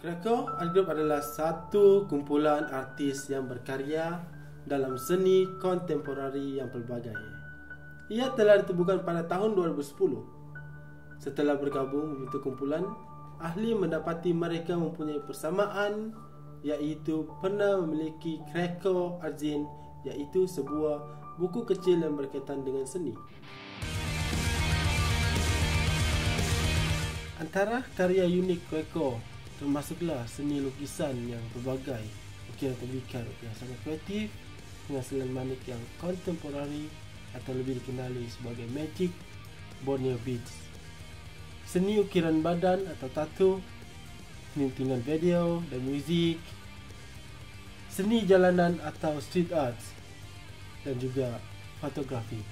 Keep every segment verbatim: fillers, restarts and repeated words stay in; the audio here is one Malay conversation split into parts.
Cracko Art Group adalah satu kumpulan artis yang berkarya dalam seni kontemporari yang pelbagai. Ia telah ditubuhkan pada tahun dua ribu sepuluh. Setelah bergabung membentuk kumpulan, ahli mendapati mereka mempunyai persamaan, iaitu pernah memiliki Cracko Art Zine, iaitu sebuah buku kecil yang berkaitan dengan seni. Antara karya unik Cracko termasuklah seni lukisan yang berbagai, ukiran temikat yang sangat kreatif, pengasilan manik yang kontemporari atau lebih dikenali sebagai magic Borneo beads, seni ukiran badan atau tattoo, penintingan video dan muzik, seni jalanan atau street arts, dan juga fotografi.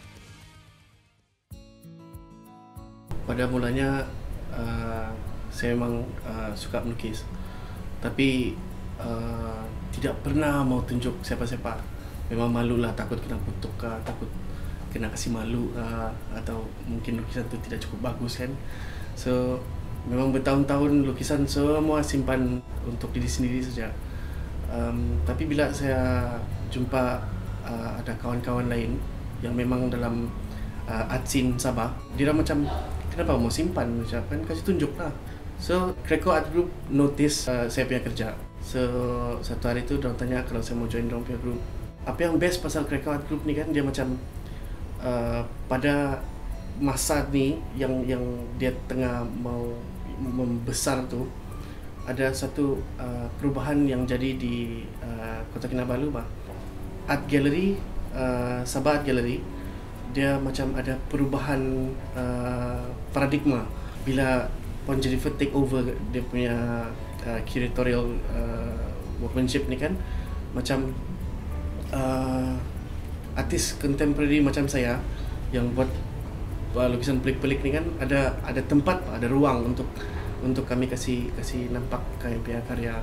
Pada mulanya uh, saya memang uh, suka melukis, tapi uh, tidak pernah mau tunjuk siapa-siapa. Memang malulah, takut kena kutuk kah, takut kena kasih malu kah, atau mungkin lukisan itu tidak cukup bagus kan. So memang bertahun-tahun lukisan semua simpan untuk diri sendiri saja. Um, tapi bila saya jumpa uh, ada kawan-kawan lain yang memang dalam uh, art scene Sabah, dia macam, kenapa mau simpan? Macam kan kasih tunjuk lah. So Cracko Art Group notice uh, saya punya kerja. So satu hari tu diorang tanya kalau saya mau join diorang punya group. Apa yang best pasal Cracko Art Group ni kan, dia macam uh, pada masa ni yang yang dia tengah mau membesar tu, ada satu uh, perubahan yang jadi di uh, Kota Kinabalu bah. Art Gallery, uh, Sabah Art Gallery, dia macam ada perubahan uh, paradigma bila Puan Jennifer take over dia punya uh, curatorial uh, workmanship ni kan. Macam uh, artis contemporary macam saya yang buat uh, lukisan pelik-pelik ni kan, ada ada tempat, ada ruang untuk untuk kami kasih kasih nampak karya karya.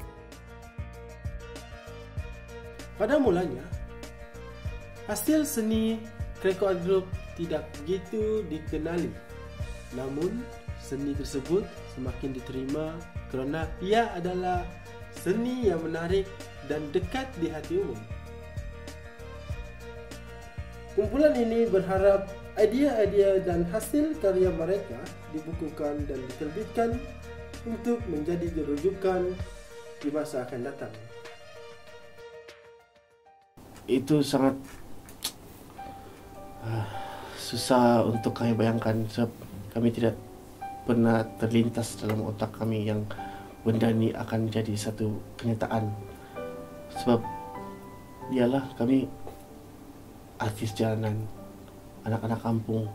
Pada mulanya, hasil seni Cracko Art Group tidak begitu dikenali. Namun, seni tersebut semakin diterima kerana ia adalah seni yang menarik dan dekat di hati umum. Kumpulan ini berharap idea-idea dan hasil karya mereka dibukukan dan diterbitkan untuk menjadi rujukan di masa akan datang. Itu sangat uh, susah untuk kami bayangkan, sebab kami tidak pernah terlintas dalam otak kami yang benda ni akan jadi satu kenyataan. Sebab ialah kami artis jalanan, anak-anak kampung,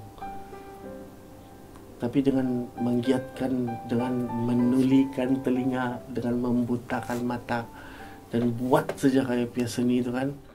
tapi dengan menggiatkan, dengan menulikan telinga, dengan membutakan mata dan buat saja kayak biasa seni itu kan.